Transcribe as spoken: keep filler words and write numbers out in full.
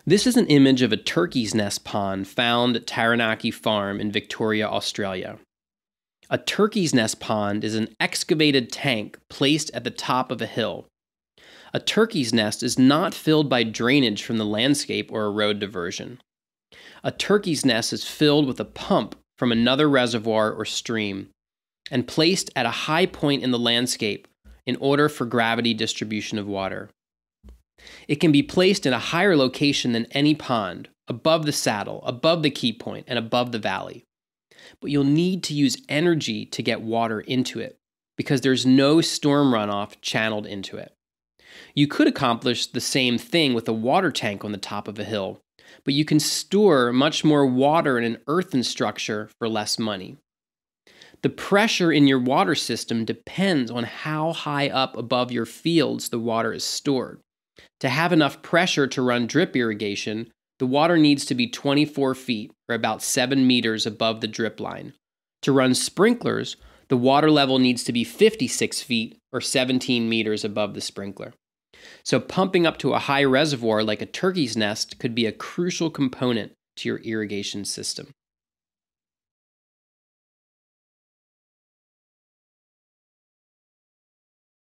This is an image of a turkey's nest pond found at Taranaki Farm in Victoria, Australia. A turkey's nest pond is an excavated tank placed at the top of a hill. A turkey's nest is not filled by drainage from the landscape or a road diversion. A turkey's nest is filled with a pump from another reservoir or stream and placed at a high point in the landscape in order for gravity distribution of water. It can be placed in a higher location than any pond, above the saddle, above the key point, and above the valley. But you'll need to use energy to get water into it, because there's no storm runoff channeled into it. You could accomplish the same thing with a water tank on the top of a hill, but you can store much more water in an earthen structure for less money. The pressure in your water system depends on how high up above your fields the water is stored. To have enough pressure to run drip irrigation, the water needs to be twenty-four feet, or about seven meters above the drip line. To run sprinklers, the water level needs to be fifty-six feet, or seventeen meters above the sprinkler. So pumping up to a high reservoir like a turkey's nest could be a crucial component to your irrigation system.